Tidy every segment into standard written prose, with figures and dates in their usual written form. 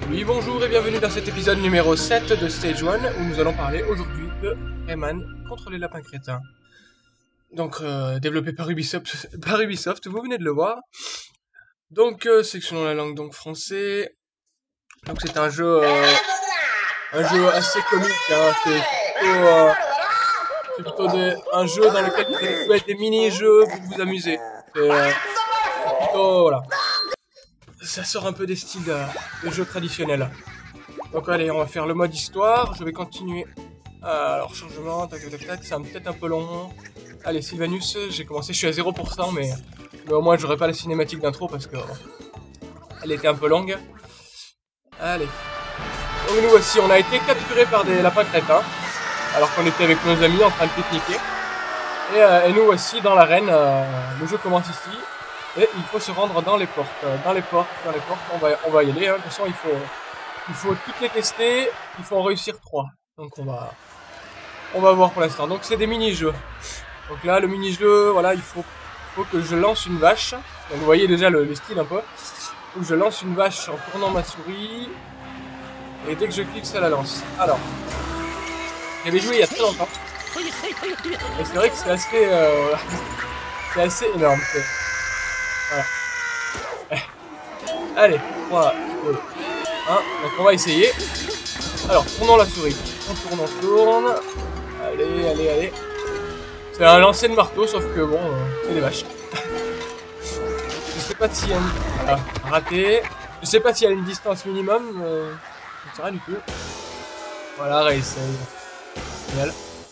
Oui, bonjour et bienvenue dans cet épisode numéro 7 de Stage 1 où nous allons parler aujourd'hui de Rayman contre les lapins crétins. Donc, développé par Ubisoft, vous venez de le voir. Donc, section la langue donc français. Donc, c'est un jeu assez comique, hein. C'est plutôt un jeu dans lequel vous allez trouver des mini-jeux pour vous amuser. C'est plutôt, voilà. Ça sort un peu des styles de jeux traditionnels. Donc allez, on va faire le mode histoire. Je vais continuer. Alors, chargement, tac, tac, tac, c'est peut-être un peu long. Allez, Sylvanus, j'ai commencé, je suis à 0%, mais au moins j'aurai pas la cinématique d'intro parce que elle était un peu longue. Allez. Donc nous voici, on a été capturés par des lapins crétins, alors qu'on était avec nos amis en train de pique-niquer. Et nous voici dans l'arène, le jeu commence ici, et il faut se rendre dans les portes. Dans les portes, on va y aller, hein. De toute façon il faut toutes les tester, il faut en réussir 3. Donc on va voir pour l'instant. Donc c'est des mini-jeux. Donc là le mini-jeu, voilà, il faut que je lance une vache. Donc vous voyez déjà le style un peu. Il faut que je lance une vache en tournant ma souris. Et dès que je clique, ça la lance. Alors, j'avais joué il y a très longtemps. Et c'est vrai que c'est assez, c'est assez énorme. Voilà. Allez, 3, 2, 1. Donc on va essayer. Alors, tournons la souris. On tourne. Allez. C'est un lancer de marteau, sauf que bon, c'est des vaches. Je sais pas s'il y a une... Ah, raté. Je sais pas s'il y a une distance minimum. Je ne sais rien du tout. Voilà, réessaye. Génial.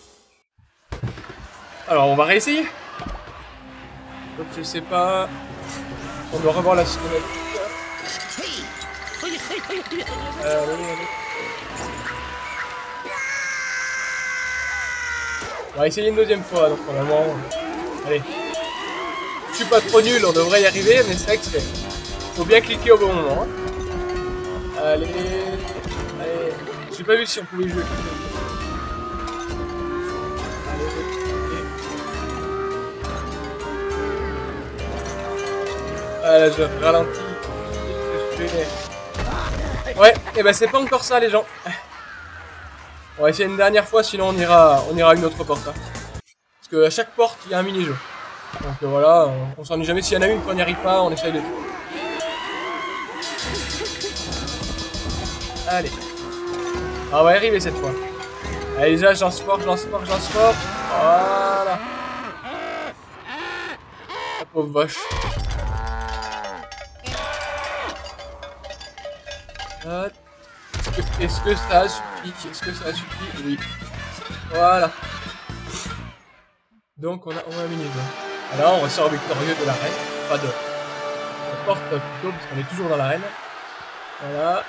Alors, on va réessayer. Donc, je sais pas... On doit revoir la cinématique. Allez. On va essayer une deuxième fois, donc normalement... Allez. Je suis pas trop nul, on devrait y arriver, mais c'est vrai que faut bien cliquer au bon moment. Hein. Allez. J'ai pas vu si on pouvait jouer. Allez. Voilà, je ralentis. Ouais, et ben c'est pas encore ça les gens. On va essayer une dernière fois, sinon on ira à une autre porte. Hein. Parce que à chaque porte, il y a un mini-jeu. Donc voilà, on s'ennuie jamais. S'il y en a une qu'on n'y arrive pas, on essaye de tout. Allez. Ah, on va y arriver cette fois. Allez, déjà, je lance fort. Voilà. La pauvre vache. Est-ce que ça a suffi? Oui. Voilà. Donc on a un mini-jeu. Alors on ressort victorieux de l'arène. Pas de la porte plutôt, parce qu'on est toujours dans l'arène. Voilà.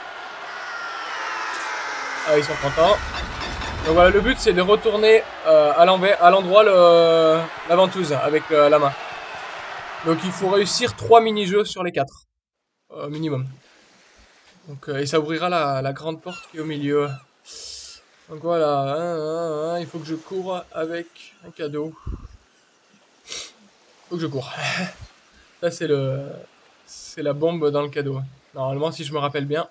Ah, ils sont contents. Donc voilà, le but c'est de retourner à l'endroit la ventouse avec la main. Donc il faut réussir 3 mini-jeux sur les 4. Minimum. Donc, et ça ouvrira la grande porte qui est au milieu. Donc voilà, il faut que je cours avec un cadeau. Faut que je cours. Ça c'est la bombe dans le cadeau. Normalement si je me rappelle bien.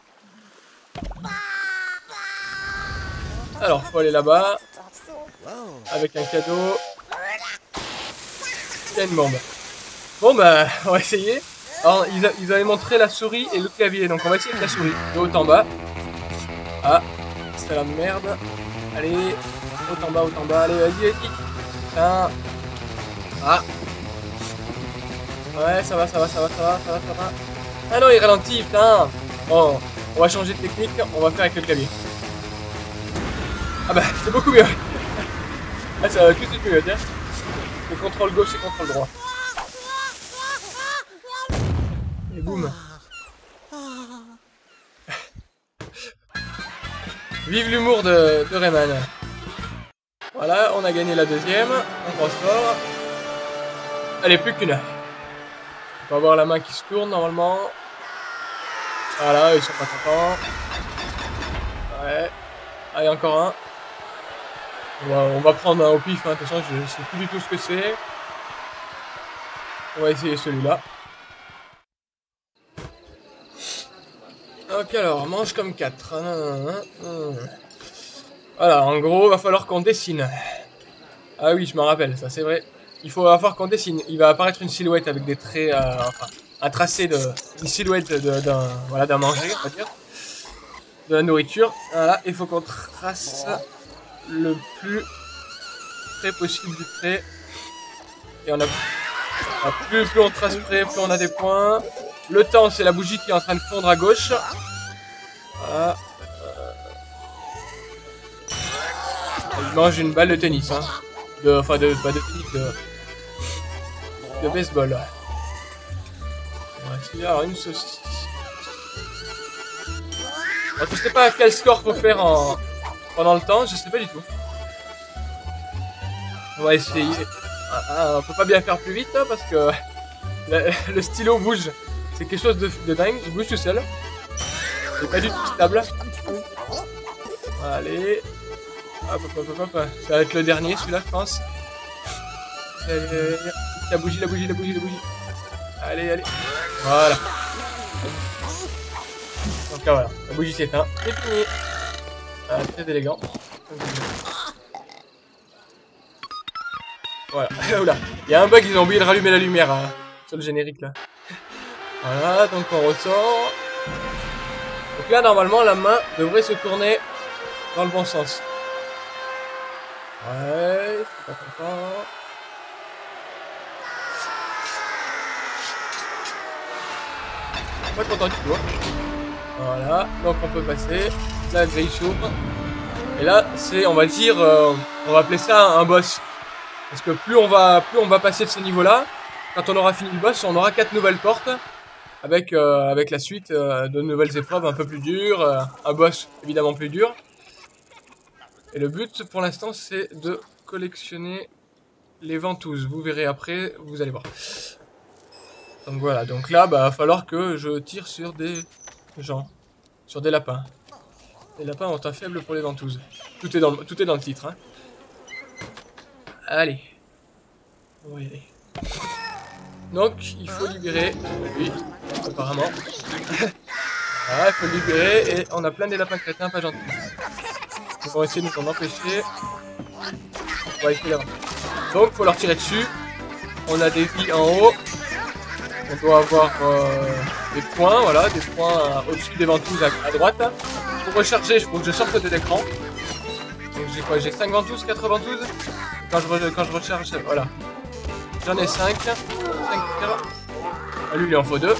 Alors faut aller là-bas. Avec un cadeau. Il y a une bombe. Bon bah on va essayer. Alors ils avaient montré la souris et le clavier. Donc on va essayer avec la souris. De haut en bas. Ah. C'est la merde. Allez. Haut en bas. Allez vas-y. Putain. Ah. Ouais, ça va. Ah non, il ralentit, putain. Bon, on va changer de technique, on va faire avec le clavier. Ah bah, c'est beaucoup mieux. Ah, ça va tout de suite mieux, tiens. Le contrôle gauche et contrôle droit. Et boum. Vive l'humour de Rayman. Voilà, on a gagné la deuxième. On transport. Allez, plus qu'une. On va avoir la main qui se tourne normalement. Voilà, ils sont pas contents. Ouais. Allez, encore un. On va prendre un au pif, hein. De toute façon, je sais plus du tout ce que c'est. On va essayer celui-là. Ok, alors, mange comme 4. Voilà, en gros, va falloir qu'on dessine. Ah oui, je me rappelle, ça c'est vrai. Il faut avoir qu'on dessine. Il va apparaître une silhouette avec des traits, enfin, un tracé de, une silhouette d'un, voilà, d'un manger, on va dire, de la nourriture. Voilà, il faut qu'on trace le plus près possible du trait. Et on a, plus on trace près, plus on a des points. Le temps, c'est la bougie qui est en train de fondre à gauche. Voilà. Il mange une balle de tennis, hein. Enfin, pas de tennis, de baseball. Ouais, alors une saucisse. Alors, je sais pas quel score faut faire pendant le temps, je sais pas du tout. On va essayer. On peut pas bien faire plus vite, hein, parce que le stylo bouge. C'est quelque chose de dingue, il bouge tout seul. C'est pas du tout stable. Allez. Hop, hop, hop, hop. Ça va être le dernier, celui-là, je pense. Allez. La bougie, la bougie, la bougie, la bougie. Allez, allez. Voilà. Donc là, voilà. La bougie s'éteint. C'est fini. Très élégant. Voilà. Oula. Il y a un bug, ils ont oublié de rallumer la lumière hein, sur le générique là. Voilà, donc on ressort. Donc là, normalement, la main devrait se tourner dans le bon sens. Ouais, je suis pas content. Pas content du tout. Voilà, donc on peut passer. La grille s'ouvre. Et là, c'est, on va dire, on va appeler ça un boss. Parce que plus on va passer de ce niveau-là, quand on aura fini le boss, on aura 4 nouvelles portes. Avec la suite de nouvelles épreuves un peu plus dures. Un boss évidemment plus dur. Et le but pour l'instant, c'est de collectionner les ventouses. Vous verrez après, vous allez voir. Donc voilà, donc là, bah, va falloir que je tire sur des gens, sur des lapins. Les lapins ont un faible pour les ventouses. Tout est dans le titre. Hein. Allez. On va y aller. Donc, il faut libérer lui, apparemment. Voilà, il faut le libérer et on a plein des lapins crétins pas gentils. Donc on va essayer de nous en empêcher. On va essayer d'avoir. Donc, il faut leur tirer dessus. On a des vies en haut. On doit avoir des points, voilà, des points au-dessus des ventouses à droite. Pour recharger, il faut que je sorte de l'écran. Donc j'ai quoi? J'ai 5 ventouses, 4 ventouses. Quand je recharge, voilà. J'en ai 5. 5 tirs. Ah, lui, il en faut 2.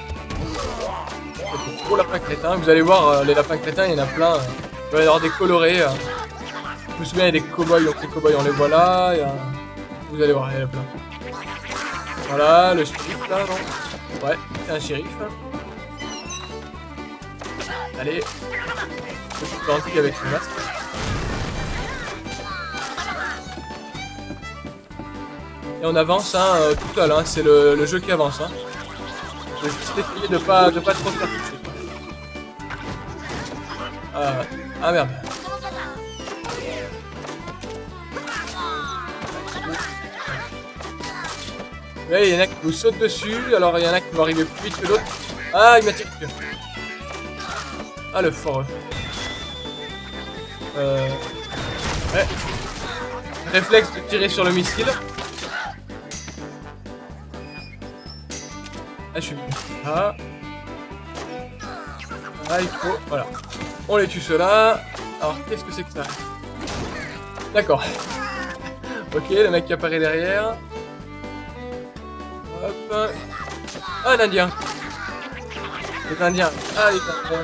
C'est pour lapin crétin. Vous allez voir, les lapins crétins, il y en a plein. Il va y avoir des colorés. Je me souviens, il y a des cow-boys, donc les cow-boys, on les voit là. Vous allez voir, il y en a plein. Voilà, le shérif là, non? Ouais, c'est un shérif. Allez. Petit bandit avec le masque. Et on avance hein, tout seul, hein. C'est le jeu qui avance. Hein. Je vais juste essayer de pas trop faire toucher. Ah merde. Ouais, il y en a qui vous sautent dessus, alors il y en a qui vont arriver plus vite que l'autre. Ah, il m'a tiré dessus. Ah, le foreux. Ouais. Réflexe de tirer sur le missile. Ah, je suis bien. Ah. Ah, il faut. Voilà. On les tue ceux-là. Alors, qu'est-ce que c'est que ça? D'accord. Ok, le mec qui apparaît derrière. Hop. Ah, un indien. Les indiens. Ah, les indiens.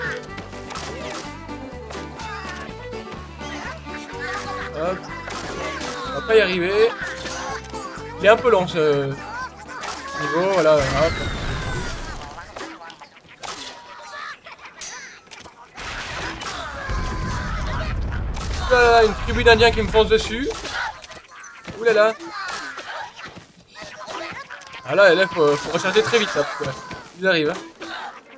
Hop. On va pas y arriver. Il est un peu long ce niveau. Voilà. Hop. Oulala, une tribu d'indiens qui me fonce dessus. Oulala. Ah là, faut recharger très vite là, parce que ils arrivent. Hein.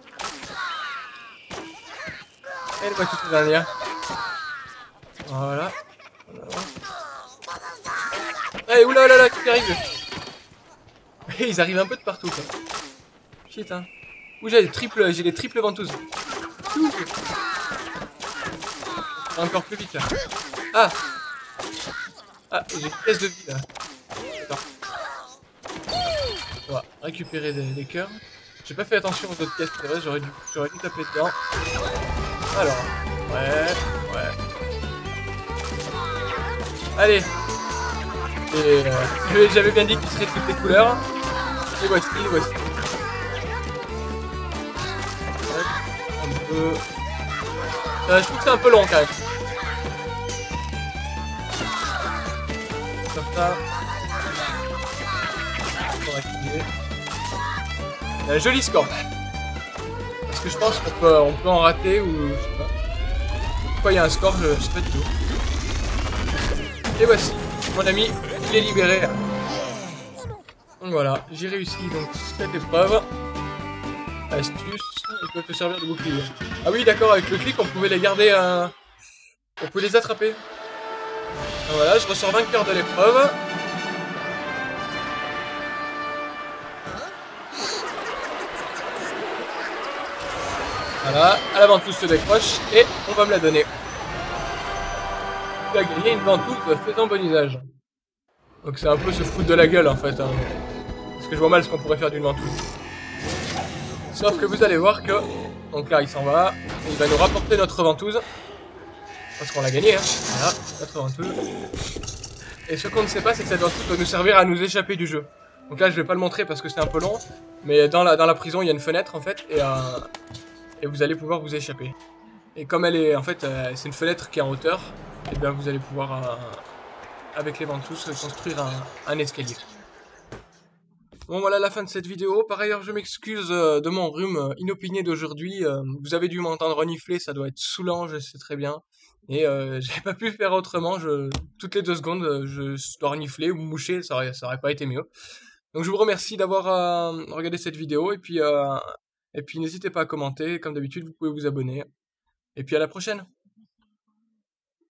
Et elle voit tous ces indiens. Voilà. Allez, oulala, qui arrive. Ils arrivent un peu de partout quoi. Shit hein. Ouh, j'ai des triples ventouses. Encore plus vite là. Ah. Ah, j'ai une pièce de vie là. Attends. On va récupérer des cœurs. J'ai pas fait attention aux autres pièces, c'est vrai, j'aurais dû taper dedans. Alors, ouais. Allez. Et j'avais bien dit qu'il serait toutes les couleurs. Et voici. Un peu. Je trouve que c'est un peu long quand même. Comme ça. On va activer. Il y a un joli score. Est-ce que je pense qu'on peut en rater ou je sais pas. Pourquoi il y a un score, je sais pas du tout. Et voici, mon ami, il est libéré. Donc voilà, j'ai réussi donc cette épreuve. Astuce, ils peuvent te servir de bouclier. Ah oui, d'accord, avec le clic, on pouvait les garder, on pouvait les attraper. Donc voilà, je ressors vainqueur de l'épreuve. Voilà, à la ventouse se décroche et on va me la donner. Tu as gagné une ventouse faisant bon usage. Donc c'est un peu se foutre de la gueule en fait. Hein. Parce que je vois mal ce qu'on pourrait faire d'une ventouse. Sauf que vous allez voir que... Donc là il s'en va. Et il va nous rapporter notre ventouse. Parce qu'on l'a gagné. Hein. Voilà, notre ventouse. Et ce qu'on ne sait pas c'est que cette ventouse va nous servir à nous échapper du jeu. Donc là je vais pas le montrer parce que c'est un peu long. Mais dans la prison il y a une fenêtre en fait. Et vous allez pouvoir vous échapper. Et comme elle est... En fait c'est une fenêtre qui est en hauteur. Et bien vous allez pouvoir... avec les ventouses construire un escalier. Bon voilà la fin de cette vidéo. Par ailleurs je m'excuse de mon rhume inopiné d'aujourd'hui. Vous avez dû m'entendre renifler, ça doit être saoulant, je sais très bien. Et j'ai pas pu faire autrement. Toutes les 2 secondes je dois renifler ou moucher, ça aurait pas été mieux. Donc je vous remercie d'avoir regardé cette vidéo. Et puis n'hésitez pas à commenter, comme d'habitude vous pouvez vous abonner. Et puis à la prochaine.